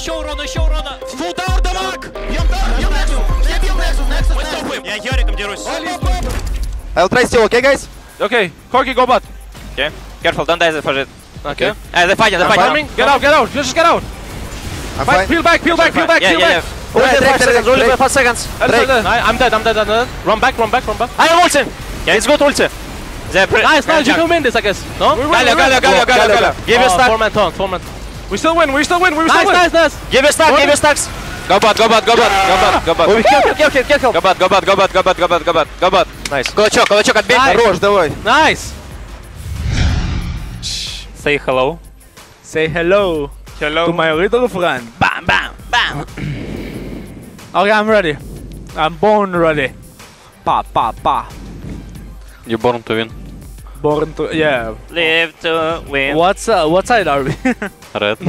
еще урона, еще урона. Full tower дамаг! Бьем Nexus! Я бил Nexus! Мы стопаем. Я Йориком дерусь. I'll try still, okay, guys? Okay, Corki, go bot. Okay. Careful, don't die for it. Okay. They're fighting, they're fighting. Get out, just get out. I'm fine. Peel back. Yeah, yeah. Only 5 seconds, only 5 seconds. I'm dead. Run back. I have ulti. Yeah, it's good ulti. Nice, you can win this, I guess. No? Galio. Give us stack. 4-man taunt. We still win. Nice. Give us stacks. Go bot. Oh, we kill. Go bot. Nice. Кулачок, отбей. Хорош, давай. Nice. Say hello. Say hello. To my little friend. Bam. Okay, I'm ready. I'm born ready. Pa. You born to win. Born to, yeah. Live to win. What side are we? Red.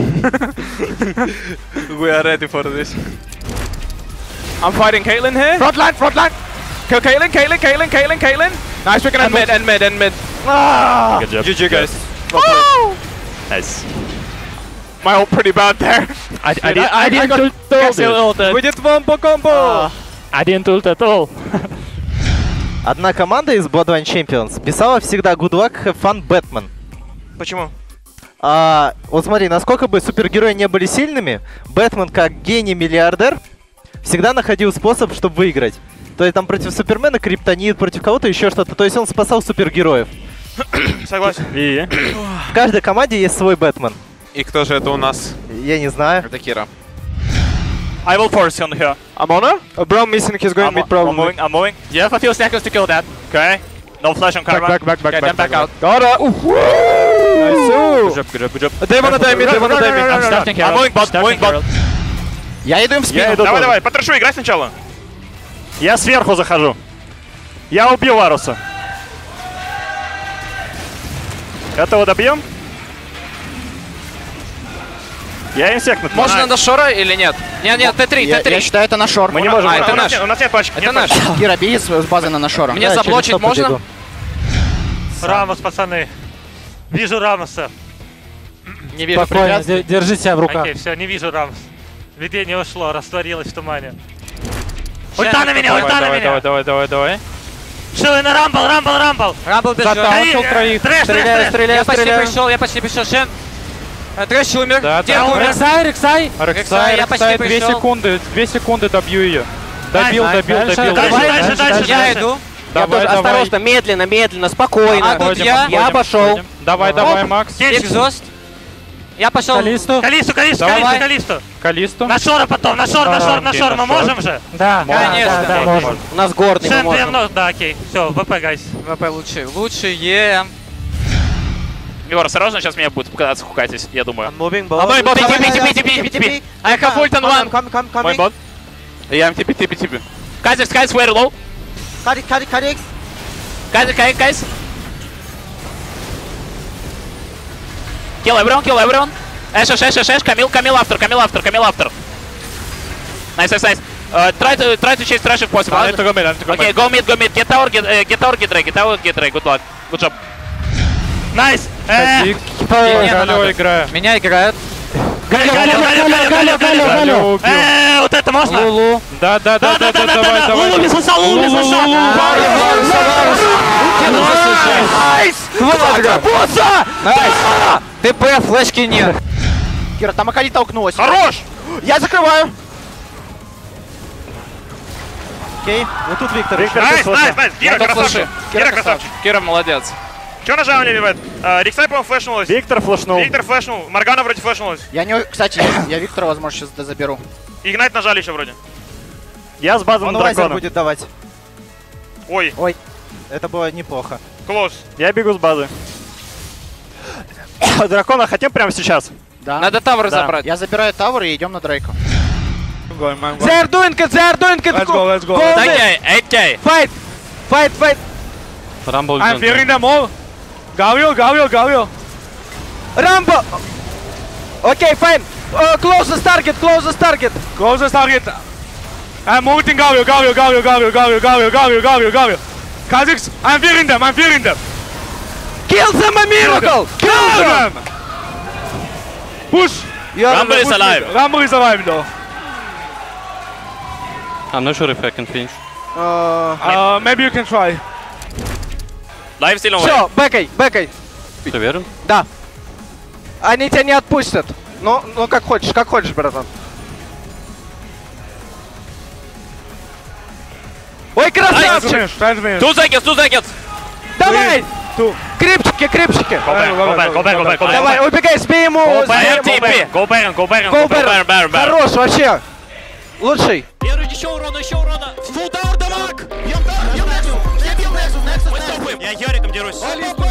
We are ready for this. I'm fighting Caitlyn here. Front line. Kill Caitlyn. Nice, we can end mid. Ah! Good job. GG, guys. Woo! Nice. My ult pretty bad there. I didn't ult. We did one combo. I didn't ult at all. Одна команда из Bloodline Champions писала всегда good luck, have fun, Batman. Почему? Вот смотри, насколько бы супергерои не были сильными, Бэтмен как гений-миллиардер всегда находил способ, чтобы выиграть. То есть там против Супермена, Криптонит, против кого-то еще что-то. То есть он спасал супергероев. Согласен. И? В каждой команде есть свой Бэтмен. И кто же это у нас? Я не знаю. Это Кира. I will force on here. I'm on her? Brown missing, he's going mid probably. I'm moving. You have a few seconds to kill that. Okay. No flash on Karma. Back out. Got it. Nice. Good job. They wanna die mid. I'm starting here. I'm moving bot. Я иду им в спину. Давай, потрошу, играй сначала. Я сверху захожу. Я убил Варуса. Этого добьем? Я инсектнут. Можно на Шора или нет? Нет, Т3. Я считаю, это на Шор. Мы не можем. Это у наш. нас нет пачки. Это наш. Кира, бери с базы на Шора. Мне заблочить можно? Рамос, пацаны. Вижу Рамоса. Не вижу. Держи себя в руках. Окей, все, не вижу Рамоса. Видение ушло, растворилось в тумане. Ульта на меня, Давай. Шилы на Рамбл. Рамбл бежит. Трэш. Я почти пришел. Шен. Трэш умер. Где умер? Рексай. Я почти пришел. 2 секунды добью ее. Добил. Дальше. Я иду. Давай. Осторожно, медленно, спокойно. А тут я обошел. Давай, Макс. Экзост. Я пошел. Калисту. На Шора потом, на Шор. Мы можем же? Да, конечно. можем. У нас горный, мы Шен, можем. да, окей. Все, ВП, гайс. ВП лучше. Егор, осторожно, сейчас меня будет пытаться хукать здесь, я думаю. Moving А мой бот, TP. I have ult on one. Мой бот. Я am TP. Guys, very low. Карик. Guys. Kill everyone. Ash. Camille after. Nice. Try to chase trash if possible. I need to go mid. Okay, go mid. Get tower, get Ray. Good luck. Good job. Найс. Галё играет. Меня играет. Галю. Вот это можно? Лулу. Да. Давай. Лулу не сосал. Найс! Найс! ТП, флешки нет. Кира, там Акали толкнулась. Хорош! Я закрываю. Окей, вот тут Виктор. Найс. Кира красавчик. Кира молодец. Че нажали, ребят? Риксай, по-моему, флешнулась. Виктор флешнул. Моргана вроде флешнулась. Кстати, я Виктора, возможно, сейчас заберу. Игнайт нажали еще вроде. Я с базом Он лазер будет давать. Ой, Это было неплохо. клоус. Я бегу с базы. Дракона хотим прямо сейчас? Да. Надо тавры забрать. Я забираю тавр и идем на Дрейка. They're doing it! Let's go. Okay. Fight! Rumble. I'm fearing them all. Galio. Rambo! Okay, fine. Closest target. I'm moving Galio. Kha'Zix, I'm fearing them. Kill them, a miracle! Kill them! Push! Rumble is alive. Rumble is alive though. I'm not sure if I can finish. Maybe you can try. Live still on way. Все, бэкай, бэкай. Ты уверен? Да. Они тебя не отпустят. Ну, как хочешь, братан. Ой, красавчик! Try to finish. 2 seconds, 2 seconds. Давай! Two. Крепчики, крепчики! Go back, go back. Давай, убегай, сбей ему! I have TP. Go Baron. Go Baron! Хорош, вообще! Лучший! Еще урона. Full tower дамаг! Бьем Nexus. Я бью Nexus. Я Яриком дерусь.